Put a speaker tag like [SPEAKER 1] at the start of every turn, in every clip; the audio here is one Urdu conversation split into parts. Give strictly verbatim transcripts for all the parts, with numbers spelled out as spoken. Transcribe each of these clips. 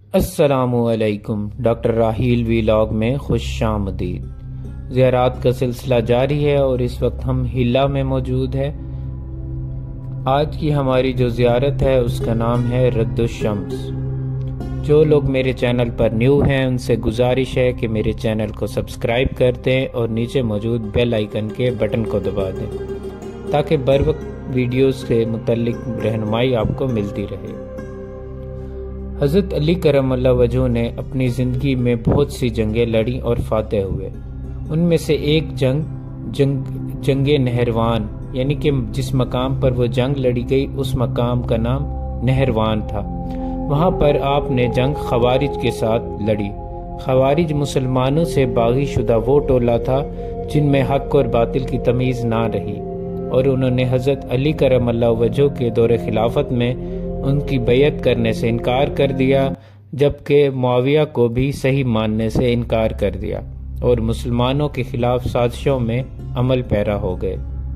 [SPEAKER 1] السلام علیکم، ڈاکٹر راحیل ویلاگ میں خوش آمدید۔ زیارات کا سلسلہ جاری ہے اور اس وقت ہم ہلا میں موجود ہے۔ آج کی ہماری جو زیارت ہے اس کا نام ہے رد الشمس۔ جو لوگ میرے چینل پر نیو ہیں ان سے گزارش ہے کہ میرے چینل کو سبسکرائب کر دیں اور نیچے موجود بیل آئیکن کے بٹن کو دبا دیں تاکہ بر وقت ویڈیوز سے متعلق رہنمائی آپ کو ملتی رہے۔ حضرت علی کرم اللہ وجہہ نے اپنی زندگی میں بہت سی جنگیں لڑیں اور فاتح ہوئے۔ ان میں سے ایک جنگ جنگ جنگ نہروان، یعنی کہ جس مقام پر وہ جنگ لڑی گئی اس مقام کا نام نہروان تھا۔ وہاں پر آپ نے جنگ خوارج کے ساتھ لڑی۔ خوارج مسلمانوں سے باغی شدہ وہ ٹولہ تھا جن میں حق اور باطل کی تمیز نہ رہی، اور انہوں نے حضرت علی کرم اللہ وجہہ کے دور خلافت میں ان کی بیعت کرنے سے انکار کر دیا، جبکہ معاویہ کو بھی صحیح ماننے سے انکار کر دیا اور مسلمانوں کے خلاف سازشوں میں عمل پیرا ہو گئے۔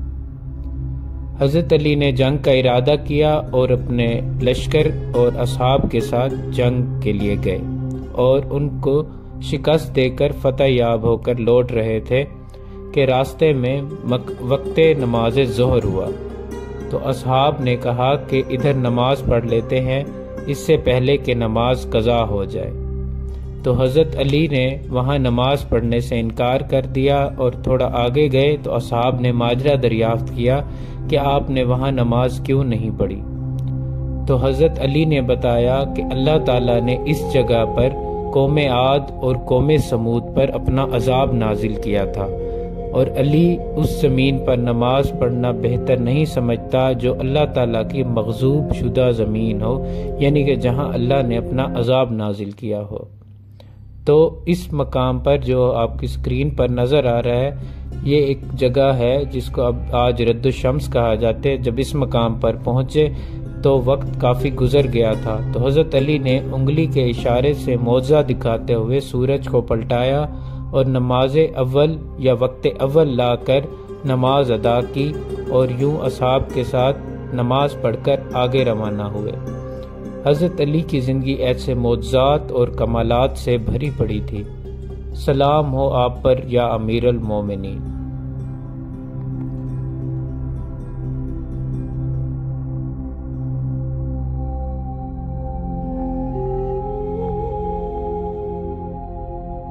[SPEAKER 1] حضرت علی نے جنگ کا ارادہ کیا اور اپنے لشکر اور اصحاب کے ساتھ جنگ کے لیے گئے اور ان کو شکست دے کر فتح یاب ہو کر لوٹ رہے تھے کہ راستے میں وقت نماز ظہر ہوا تو اصحاب نے کہا کہ ادھر نماز پڑھ لیتے ہیں اس سے پہلے کہ نماز قضا ہو جائے۔ تو حضرت علی نے وہاں نماز پڑھنے سے انکار کر دیا اور تھوڑا آگے گئے تو اصحاب نے ماجرا دریافت کیا کہ آپ نے وہاں نماز کیوں نہیں پڑھی۔ تو حضرت علی نے بتایا کہ اللہ تعالیٰ نے اس جگہ پر قوم عاد اور قوم سمود پر اپنا عذاب نازل کیا تھا، اور علی اس زمین پر نماز پڑھنا بہتر نہیں سمجھتا جو اللہ تعالیٰ کی مغضوب شدہ زمین ہو، یعنی کہ جہاں اللہ نے اپنا عذاب نازل کیا ہو۔ تو اس مقام پر جو آپ کی اسکرین پر نظر آ رہا ہے یہ ایک جگہ ہے جس کو اب آج رد الشمس کہا جاتے ہے۔ جب اس مقام پر پہنچے تو وقت کافی گزر گیا تھا، تو حضرت علی نے انگلی کے اشارے سے معجزہ دکھاتے ہوئے سورج کو پلٹایا اور نماز اول یا وقت اول لا کر نماز ادا کی اور یوں اصحاب کے ساتھ نماز پڑھ کر آگے روانہ ہوئے۔ حضرت علی کی زندگی ایسے معجزات اور کمالات سے بھری پڑی تھی۔ سلام ہو آپ پر یا امیر المومنین۔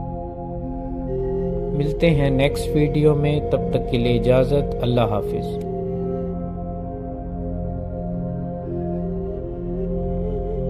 [SPEAKER 1] ملتے ہیں نیکسٹ ویڈیو میں، تب تک کے لیے اجازت، اللہ حافظ۔